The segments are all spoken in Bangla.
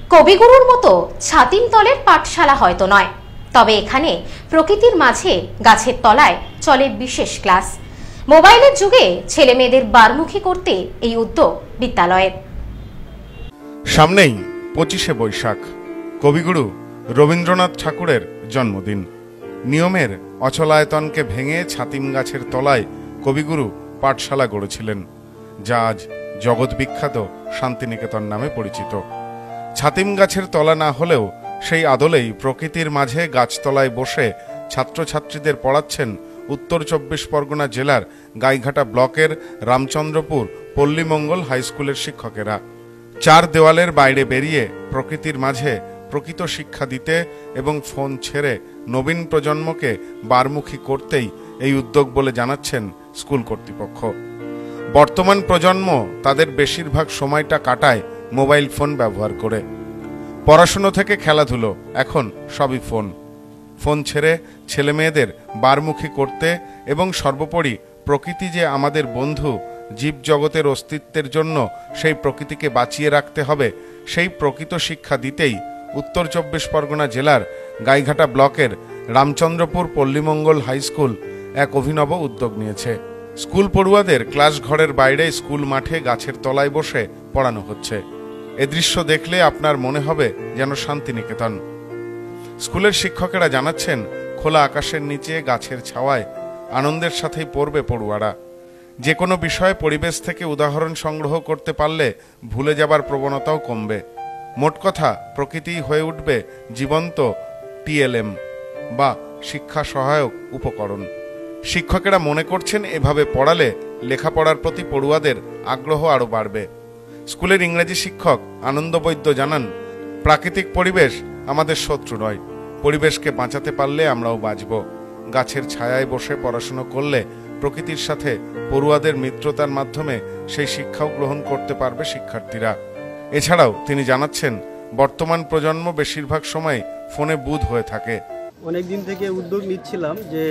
কবিগুরুর মতো ছাতিম তলের পাঠশালা হয়তো নয়, তবে এখানে প্রকৃতির মাঝে গাছের তলায় চলে বিশেষ ক্লাস। মোবাইলের যুগে ছেলে মেয়েদের বারমুখী করতে এই উদ্যোগ বিদ্যালয়ের। সামনেই 25শে বৈশাখ, কবিগুরু রবীন্দ্রনাথ ঠাকুরের জন্মদিন। নিয়মের অচলায়তনকে ভেঙে ছাতিম গাছের তলায় কবিগুরু পাঠশালা গড়েছিলেন, যা আজ জগৎ বিখ্যাত শান্তিনিকেতন নামে পরিচিত। ছাতিম গাছের তলা না হলেও সেই আদলেই প্রকৃতির মাঝে গাছতলায় বসে ছাত্রছাত্রীদের পড়াচ্ছেন উত্তর 24 পরগনা জেলার গাইঘাটা ব্লকের রামচন্দ্রপুর পল্লীমঙ্গল হাই স্কুলের শিক্ষকেরা। চার দেওয়ালের বাইরে বেরিয়ে প্রকৃতির মাঝে প্রকৃত শিক্ষা দিতে এবং ফোন ছেড়ে নবীন প্রজন্মকে বারমুখী করতেই এই উদ্যোগ বলে জানাচ্ছেন স্কুল কর্তৃপক্ষ। বর্তমান প্রজন্ম তাদের বেশিরভাগ সময়টা কাটায় মোবাইল ফোন ব্যবহার করে। পড়াশুনো থেকে খেলাধুলো এখন সবই ফোন ছেড়ে ছেলে মেয়েদের বারমুখী করতে এবং সর্বোপরি প্রকৃতি যে আমাদের বন্ধু, জীব জগতের অস্তিত্বের জন্য সেই প্রকৃতিকে বাঁচিয়ে রাখতে হবে, সেই প্রকৃত শিক্ষা দিতেই উত্তর 24 পরগনা জেলার গাইঘাটা ব্লকের রামচন্দ্রপুর পল্লীমঙ্গল হাই স্কুল এক অভিনব উদ্যোগ নিয়েছে। স্কুল পড়ুয়াদের ক্লাস ঘরের বাইরে স্কুল মাঠে গাছের তলায় বসে পড়ানো হচ্ছে। এ দৃশ্য দেখলে আপনার মনে হবে যেন শান্তিনিকেতন। স্কুলের শিক্ষকেরা জানাচ্ছেন, খোলা আকাশের নিচে গাছের ছাওয়ায় আনন্দের সাথেই পড়বে পড়ুয়ারা। যে কোনো বিষয়ে পরিবেশ থেকে উদাহরণ সংগ্রহ করতে পারলে ভুলে যাবার প্রবণতাও কমবে। মোট কথা, প্রকৃতি হয়ে উঠবে জীবন্ত টিএলএম বা শিক্ষা সহায়ক উপকরণ। শিক্ষকেরা মনে করছেন, এভাবে পড়ালে লেখাপড়ার প্রতি পড়ুয়াদের আগ্রহ আরও বাড়বে। স্কুলের ইংরেজি শিক্ষক আনন্দ বৈদ্য জানান, প্রাকৃতিক পরিবেশ আমাদের শত্রু নয়, পরিবেশকে বাঁচাতে পারলে আমরাও বাঁচব। গাছের ছায়ায় বসে পড়াশুনো করলে প্রকৃতির সাথে পড়ুয়াদের মিত্রতার মাধ্যমে সেই শিক্ষাও গ্রহণ করতে পারবে শিক্ষার্থীরা। এছাড়াও তিনি জানাচ্ছেন, বর্তমান প্রজন্ম বেশিরভাগ সময় ফোনে বুঁদ হয়ে থাকে। অনেকদিন থেকে উদ্যোগ নিচ্ছিলাম যে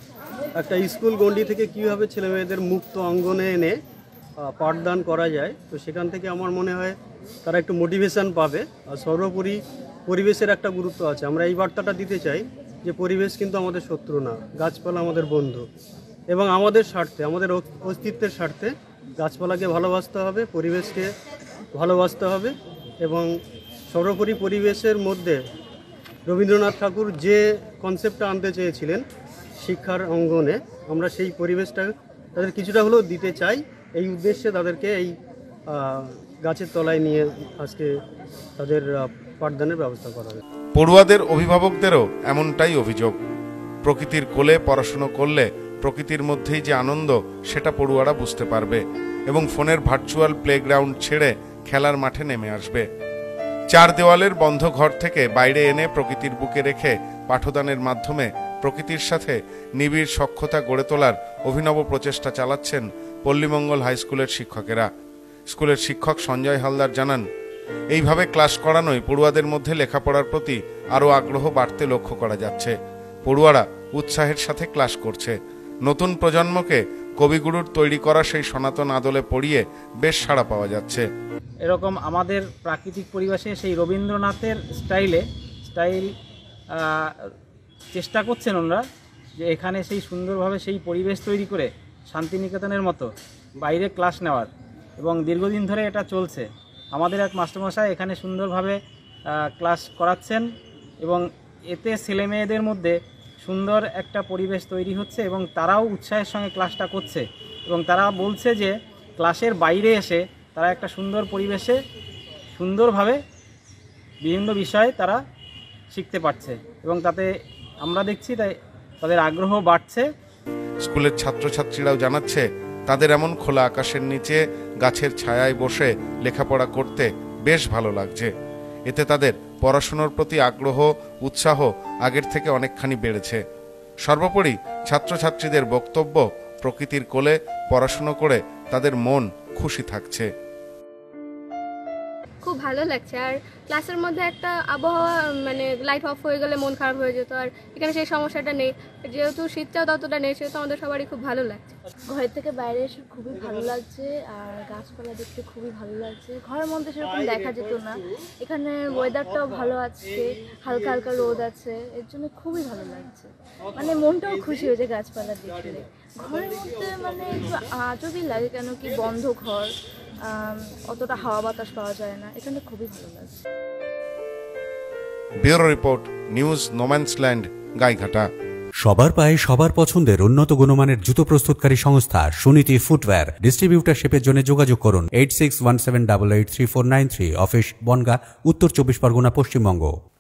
একটা স্কুল গণ্ডি থেকে কীভাবে ছেলেমেয়েদের মুক্ত অঙ্গনে এনে পাঠদান করা যায়। তো সেখান থেকে আমার মনে হয় তারা একটু মোটিভেশন পাবে। আর সর্বোপরি পরিবেশের একটা গুরুত্ব আছে। আমরা এই বার্তাটা দিতে চাই যে পরিবেশ কিন্তু আমাদের শত্রু না, গাছপালা আমাদের বন্ধু, এবং আমাদের স্বার্থে, আমাদের অস্তিত্বের স্বার্থে গাছপালাকে ভালোবাসতে হবে, পরিবেশকে ভালোবাসতে হবে। এবং সর্বোপরি পরিবেশের মধ্যে রবীন্দ্রনাথ ঠাকুর যে কনসেপ্টটা আনতে চেয়েছিলেন শিক্ষার অঙ্গনে, আমরা সেই পরিবেশটা তাদের কিছুটা হলেও দিতে চাই। এই উদ্দেশ্যে তাদেরকে এই গাছের তলায় নিয়ে আজকে তাদের পাঠদানের ব্যবস্থা করা হবে। পড়ুয়াদের অভিভাবকদেরও এমনটাই অভিযোগ। প্রকৃতির কোলে পড়াশুনো করলে প্রকৃতির মধ্যেই যে আনন্দ, সেটা পড়ুয়ারা বুঝতে পারবে এবং ফোনের ভার্চুয়াল প্লেগ্রাউন্ড ছেড়ে খেলার মাঠে নেমে আসবে। চার দেওয়ালের বন্ধ ঘর থেকে বাইরে এনে প্রকৃতির বুকে রেখে পাঠদানের মাধ্যমে প্রকৃতির সাথে নিবিড় সখ্যতা গড়ে তোলার অভিনব প্রচেষ্টা চালাচ্ছেন পল্লীমঙ্গল হাই স্কুলের শিক্ষকেরা। স্কুলের শিক্ষক সঞ্জয় হালদার জানান, এইভাবে ক্লাস করানোয় পড়ুয়াদের মধ্যে লেখাপড়ার প্রতি আরও আগ্রহ বাড়তে লক্ষ্য করা যাচ্ছে। পড়ুয়ারা উৎসাহের সাথে ক্লাস করছে। নতুন প্রজন্মকে কবিগুরুর তৈরি করা সেই সনাতন আদলে পড়িয়ে বেশ সাড়া পাওয়া যাচ্ছে। এরকম আমাদের প্রাকৃতিক পরিবেশে সেই রবীন্দ্রনাথের স্টাইল চেষ্টা করছেন ওনারা, যে এখানে সেই সুন্দরভাবে সেই পরিবেশ তৈরি করে শান্তিনিকেতনের মতো বাইরে ক্লাস নেওয়ার, এবং দীর্ঘদিন ধরে এটা চলছে। আমাদের এক মাস্টারমশাই এখানে সুন্দরভাবে ক্লাস করাচ্ছেন এবং এতে ছেলেমেয়েদের মধ্যে সুন্দর একটা পরিবেশ তৈরি হচ্ছে এবং তারাও উৎসাহের সঙ্গে ক্লাসটা করছে। এবং তারা বলছে যে ক্লাসের বাইরে এসে তারা একটা সুন্দর পরিবেশে সুন্দরভাবে বিভিন্ন বিষয় তারা শিখতে পারছে এবং তাতে আমরা দেখছি তাই তাদের আগ্রহ বাড়ছে। স্কুলের ছাত্রছাত্রীরাও জানাচ্ছে, তাদের এমন খোলা আকাশের নিচে গাছের ছায়ায় বসে লেখাপড়া করতে বেশ ভালো লাগছে। এতে তাদের পড়াশুনোর প্রতি আগ্রহ, উৎসাহ আগের থেকে অনেকখানি বেড়েছে। সর্বোপরি ছাত্রছাত্রীদের বক্তব্য, প্রকৃতির কোলে পড়াশুনো করে তাদের মন খুশি থাকছে। খুব ভালো লাগছে। আর ক্লাসের মধ্যে একটা আবহাওয়া মানে লাইট অফ হয়ে গেলে মন খারাপ হয়ে যেত, আর এখানে সেই সমস্যাটা নেই। যেহেতু শীতটাও ততটা নেই, সেহেতু আমাদের সবারই খুব ভালো লাগছে। ঘর থেকে বাইরে এসে খুবই ভালো লাগছে, আর গাছপালা দেখতে খুবই ভালো লাগছে। ঘরের মধ্যে সেরকম দেখা যেত না, এখানে ওয়েদারটাও ভালো আছে, হালকা হালকা রোদ আছে, এর জন্য খুবই ভালো লাগছে। মানে মনটাও খুশি হয়েছে গাছপালা দেখলে। ঘরের মধ্যে মানে একটু আজবই লাগে, কেন কি বন্ধ ঘর, অতটা হাওয়া বাতাস পাওয়া যায় না, এখানে খুবই ভালো লাগছে। Bureau report, news no man's land, Gaighata. সবার পায়ে সবার পছন্দের উন্নত গুণমানের জুতো প্রস্তুতকারী সংস্থা সুনীতি ফুটওয়্যার। ডিস্ট্রিবিউটারশিপের জন্য যোগাযোগ করুন 8617883493, অফিস বনগাঁ, উত্তর 24 পরগনা, পশ্চিমবঙ্গ।